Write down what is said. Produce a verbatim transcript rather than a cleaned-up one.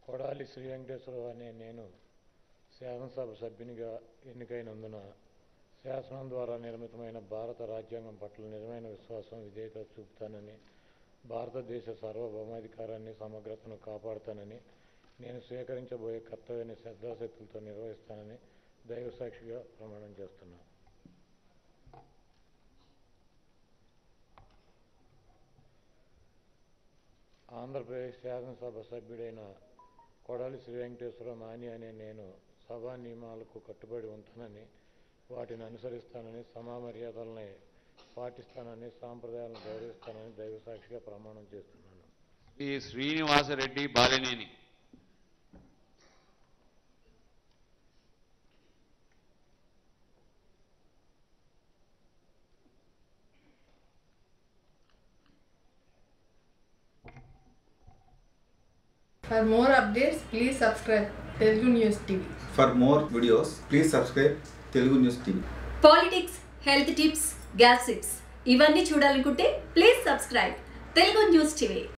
కొడాలి శ్రీ వెంకటేశ్వరరావు అనే నేను శాసనసభ సభ్యునిగా ఎన్నికైనందున శాసనం ద్వారా నిర్మితమైన భారత రాజ్యాంగం పట్ల నిజమైన విశ్వాసం విధేయత చూపుతానని, భారతదేశ సార్వభౌమాధికారాన్ని సమగ్రతను కాపాడుతానని, నేను స్వీకరించబోయే కర్తవ్యాన్ని శ్రద్ధాశక్తులతో నిర్వహిస్తానని దైవసాక్షిగా ప్రమాణం చేస్తున్నాను. ఆంధ్రప్రదేశ్ శాసనసభ సభ్యుడైన కొడాలి శ్రీ వెంకటేశ్వరరావు నాని అనే నేను సభా నియమాలకు కట్టుబడి ఉంటానని, వాటిని అనుసరిస్తానని, సమా మర్యాదలని పాటిస్తానని, సాంప్రదాయాలను గౌరవిస్తానని దైవసాక్షిగా ప్రమాణం చేస్తున్నాను. Shri Srinivasa Reddy Balineni. For more updates, please subscribe Telugu News T V. For more videos, please subscribe Telugu News T V. Politics, health tips, gossips, ఇవన్నీ చూడాలనుకుంటే please subscribe Telugu news TV.